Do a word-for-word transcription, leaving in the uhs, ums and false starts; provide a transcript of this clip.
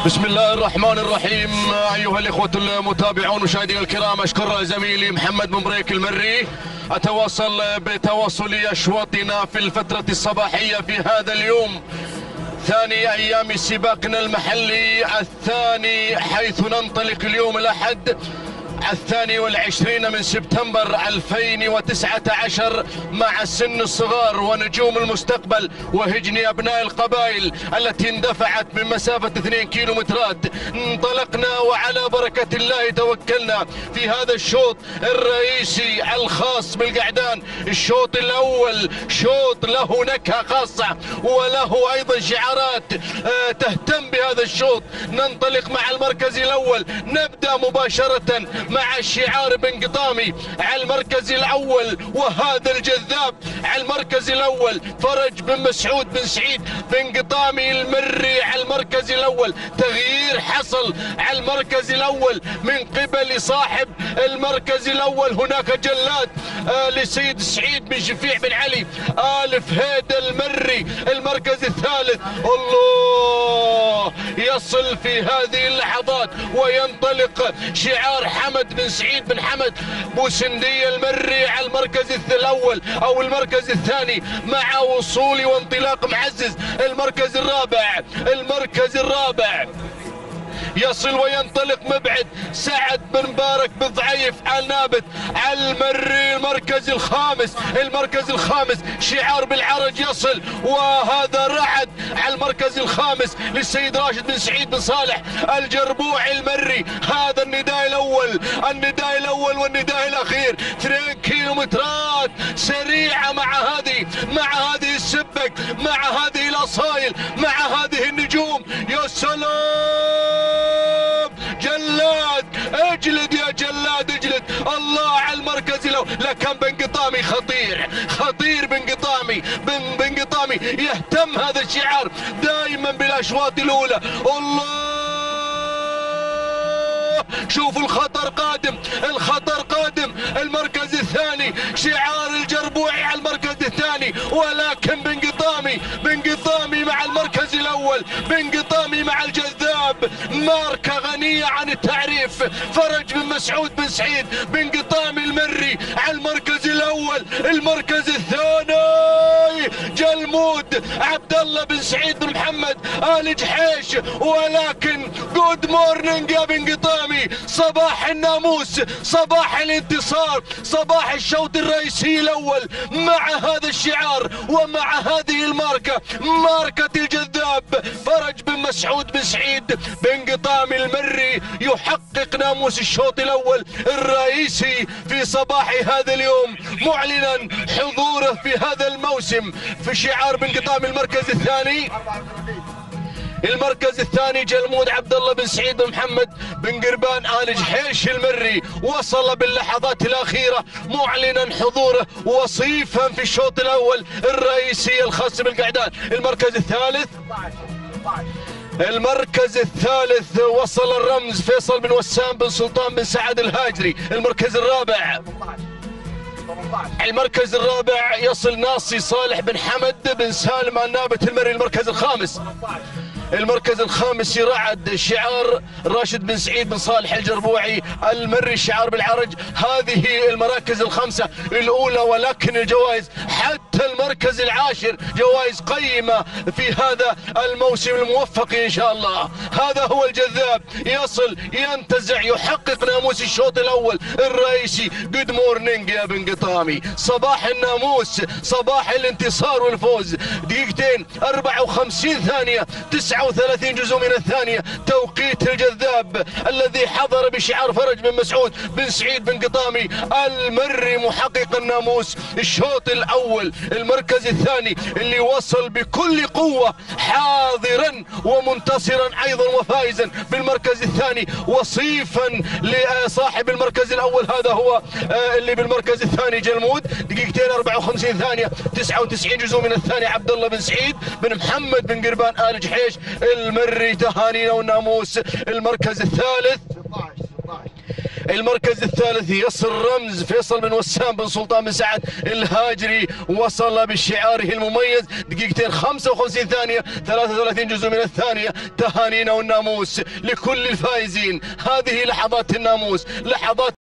بسم الله الرحمن الرحيم. أيها الإخوة المتابعون مشاهدينا الكرام، أشكر زميلي محمد بن بريك المري. أتواصل بتواصل أشواطنا في الفترة الصباحية في هذا اليوم، ثاني أيام سباقنا المحلي الثاني، حيث ننطلق اليوم الأحد الثاني والعشرين من سبتمبر ألفين وتسعة عشر مع سن الصغار ونجوم المستقبل وهجن أبناء القبائل التي اندفعت من مسافة اثنين كيلومترات. انطلقنا وعلى بركة الله توكلنا في هذا الشوط الرئيسي الخاص بالقعدان. الشوط الأول شوط له نكهة خاصة وله أيضا شعارات تهتم بهذا الشوط. ننطلق مع المركز الأول، نبدأ مباشرة مع الشعار بن قطامي على المركز الاول، وهذا الجذاب على المركز الاول فرج بن مسعود بن سعيد بن قطامي المري على المركز الاول. تغيير حصل على المركز الاول من قبل صاحب المركز الاول، هناك جلاد آه لسيد سعيد بن شفيع بن علي آل فهيد المري المركز الثالث. الله، يصل في هذه اللحظات وينطلق شعار حمد بن سعيد بن حمد بوسندية المري على المركز الاول او المركز الثاني، مع وصول وانطلاق معزز المركز الرابع. المركز الرابع يصل وينطلق مبعد سعد بن مبارك بن ضعيف آل نابت على المري المركز الخامس. المركز الخامس شعار بالعرج يصل، وهذا رعد على المركز الخامس للسيد راشد بن سعيد بن صالح الجربوعي المري. هذا النداء الاول، النداء الاول والنداء الاخير. اثنين كيلومترات سريعه مع هذه مع هذه السبك، مع هذه الاصايل، مع هذه النجوم. يا سلام جلاد، اجلد يا جلاد اجلد. الله على المركز الاول، لكن بن قطامي خطير خطير. بن قطامي بن بن قطامي يهتم هذا الشعار دائما بالاشواط الاولى. الله، شوفوا الخطر قادم، الخطر قادم. المركز الثاني شعار الجربوعي على المركز الثاني، ولكن بن قطامي بن قطامي مع المركز الاول. بن قطامي مع الجذاب، ماركة غنية عن التعريف. فرج بن مسعود بن سعيد بن قطامي المري على المركز الاول. المركز الثاني جلمود عبد الله بن سعيد بن محمد آل جحيش، ولكن جود مورنينج يا بن قطامي، صباح الناموس، صباح الانتصار، صباح الشوط الرئيسي الاول مع هذا الشعار ومع هذه الماركة، ماركة الجذاب. فرج بن مسعود بن سعيد بن قطامي المري يحقق ناموس الشوط الاول الرئيسي في صباح هذا اليوم، معلنا حضوره في هذا الموسم في شعار بن قطامي. المركز الثاني المركز الثاني جلمود عبد الله بن سعيد بن محمد بن قربان آل جحيش المري، وصل باللحظات الأخيرة معلنا حضوره وصيفا في الشوط الأول الرئيسي الخاص بالقعدان. المركز الثالث المركز الثالث وصل الرمز فيصل بن وسام بن سلطان بن سعد الهاجري. المركز الرابع المركز الرابع يصل ناصي صالح بن حمد بن سالم آل نابت المري. المركز الخامس المركز الخامس رعد شعار راشد بن سعيد بن صالح الجربوعي المري شعار بالعرج. هذه المراكز الخمسة الأولى، ولكن الجوائز حتى المركز العاشر جوائز قيمة في هذا الموسم الموفق إن شاء الله. هذا هو الجذاب، يصل ينتزع يحقق ناموس الشوط الأول الرئيسي. جود مورنينج يا بن قطامي، صباح الناموس، صباح الانتصار والفوز. دقيقتين أربعة وخمسين ثانية تسعة وثلاثين جزء من الثانية توقيت الجذاب الذي حضر بشعار فرج بن مسعود بن سعيد بن قطامي المري محقق الناموس الشوط الأول. المركز الثاني اللي وصل بكل قوة حاضرا ومنتصرا أيضا وفائزا بالمركز الثاني وصيفا لصاحب المركز الأول، هذا هو اللي بالمركز الثاني جلمود. دقيقتين أربعة وخمسين ثانية تسعة وتسعين جزء من الثانية عبد الله بن سعيد بن محمد بن قربان آل جحيش المري. تهانينا والناموس. المركز الثالث المركز الثالث يصل رمز فيصل بن وسام بن سلطان بن سعد الهاجري، وصل بشعاره المميز دقيقتين خمسة وخمسين ثانية ثلاثة وثلاثين جزء من الثانية. تهانينا والناموس لكل الفائزين. هذه لحظات الناموس، لحظات